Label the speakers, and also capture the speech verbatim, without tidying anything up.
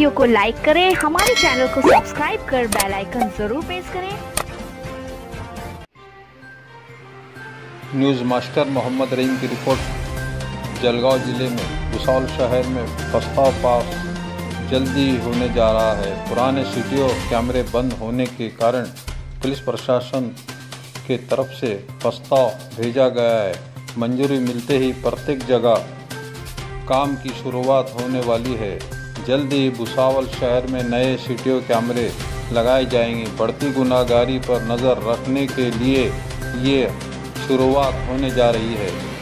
Speaker 1: Video को like करें, हमारे चैनल को सब्सक्राइब कर बेल आइकन जरूर प्रेस करें।
Speaker 2: न्यूज़ मास्टर मोहम्मद रहीम की रिपोर्ट। जलगांव जिले में भुसावल शहर में प्रस्ताव पास जल्दी होने जा रहा है। पुराने सीसीटीवी कैमरे बंद होने के कारण पुलिस प्रशासन के तरफ से प्रस्ताव भेजा गया है। मंजूरी मिलते ही प्रत्येक जगह काम की शुरुआत होने वाली है। जल्द ही भुसावल शहर में नए सीसीटीवी कैमरे लगाए जाएंगे। बढ़ती गुनाहगारी पर नज़र रखने के लिए ये शुरुआत होने जा रही है।